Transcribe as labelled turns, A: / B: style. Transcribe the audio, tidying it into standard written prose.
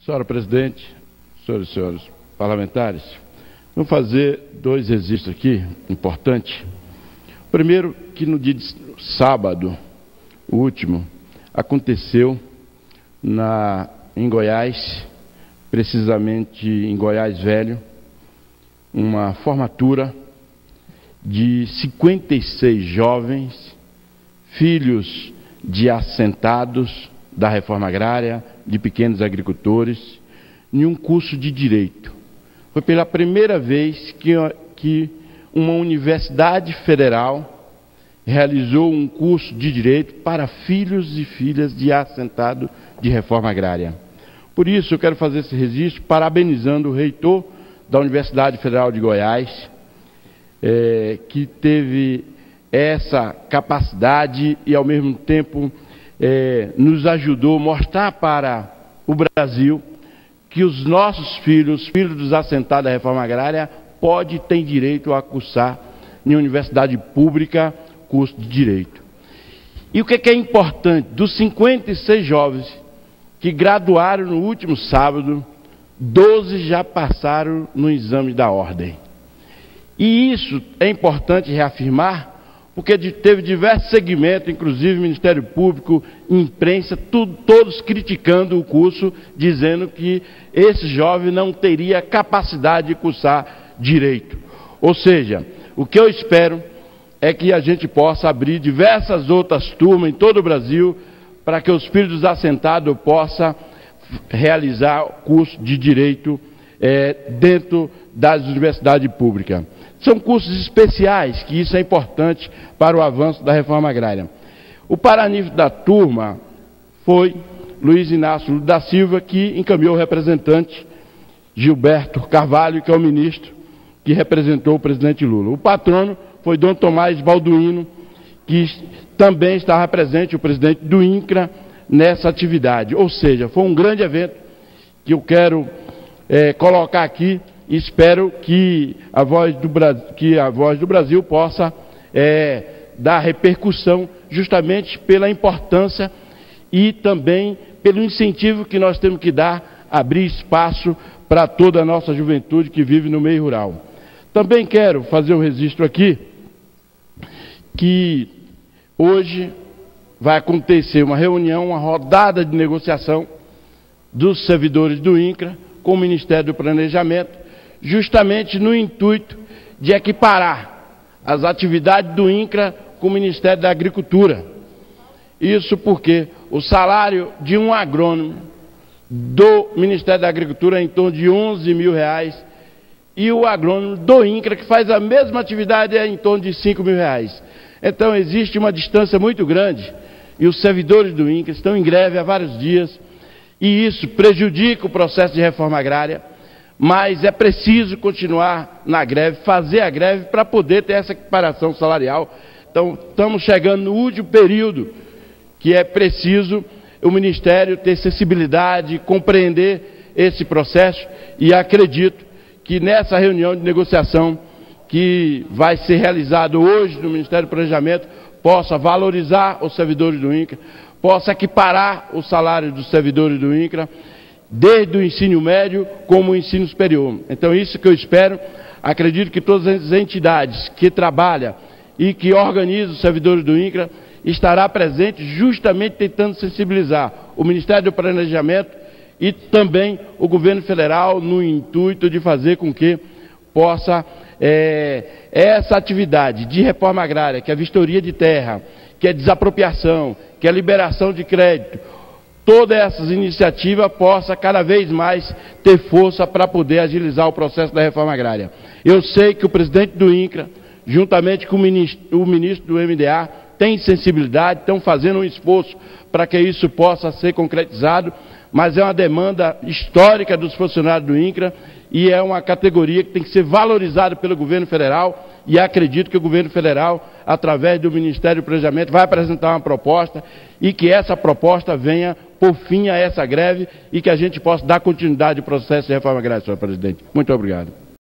A: Senhora presidente, senhoras e senhores parlamentares, vamos fazer dois registros aqui importantes. Primeiro, que no dia de sábado, o último, aconteceu em Goiás, precisamente em Goiás Velho, uma formatura de 56 jovens, filhos de assentados da reforma agrária, de pequenos agricultores, em um curso de Direito. Foi pela primeira vez que uma universidade federal realizou um curso de Direito para filhos e filhas de assentado de reforma agrária. Por isso, eu quero fazer esse registro parabenizando o reitor da Universidade Federal de Goiás, que teve essa capacidade e, ao mesmo tempo, nos ajudou a mostrar para o Brasil que os nossos filhos, filhos dos assentados da reforma agrária, têm direito a cursar em universidade pública curso de Direito. E o que é importante? Dos 56 jovens que graduaram no último sábado, 12 já passaram no exame da ordem. E isso é importante reafirmar, porque teve diversos segmentos, inclusive Ministério Público, imprensa, todos criticando o curso, dizendo que esse jovem não teria capacidade de cursar Direito. Ou seja, o que eu espero é que a gente possa abrir diversas outras turmas em todo o Brasil, para que os filhos dos assentados possam realizar o curso de Direito dentro das universidades públicas. São cursos especiais, que isso é importante para o avanço da reforma agrária. O paranífice da turma foi Luiz Inácio da Silva, que encaminhou o representante Gilberto Carvalho, que é o ministro que representou o presidente Lula. O patrono foi Dom Tomás Balduino, que também estava presente, o presidente do INCRA, nessa atividade. Ou seja, foi um grande evento que eu quero colocar aqui. Espero que a Voz do Brasil possa dar repercussão, justamente pela importância e também pelo incentivo que nós temos que dar, abrir espaço para toda a nossa juventude que vive no meio rural. Também quero fazer um registro aqui, que hoje vai acontecer uma reunião, uma rodada de negociação dos servidores do INCRA com o Ministério do Planejamento, justamente no intuito de equiparar as atividades do INCRA com o Ministério da Agricultura. Isso porque o salário de um agrônomo do Ministério da Agricultura é em torno de R$11 mil, e o agrônomo do INCRA, que faz a mesma atividade, é em torno de R$5 mil. Então existe uma distância muito grande, e os servidores do INCRA estão em greve há vários dias, e isso prejudica o processo de reforma agrária. Mas é preciso continuar na greve, fazer a greve para poder ter essa equiparação salarial. Então, estamos chegando no último período, que é preciso o Ministério ter sensibilidade, compreender esse processo, e acredito que nessa reunião de negociação que vai ser realizada hoje no Ministério do Planejamento, possa valorizar os servidores do INCRA, possa equiparar o salário dos servidores do INCRA, desde o ensino médio como o ensino superior. Então, isso que eu espero. Acredito que todas as entidades que trabalham e que organizam os servidores do INCRA estará presente, justamente tentando sensibilizar o Ministério do Planejamento e também o governo federal, no intuito de fazer com que possa essa atividade de reforma agrária, que é a vistoria de terra, que é desapropriação, que é liberação de crédito, todas essas iniciativas possam cada vez mais ter força para poder agilizar o processo da reforma agrária. Eu sei que o presidente do INCRA, juntamente com o ministro do MDA, tem sensibilidade, estão fazendo um esforço para que isso possa ser concretizado, mas é uma demanda histórica dos funcionários do INCRA e é uma categoria que tem que ser valorizada pelo governo federal, e acredito que o governo federal, através do Ministério do Planejamento, vai apresentar uma proposta e que essa proposta venha por fim a essa greve e que a gente possa dar continuidade ao processo de reforma agrária, senhor presidente. Muito obrigado.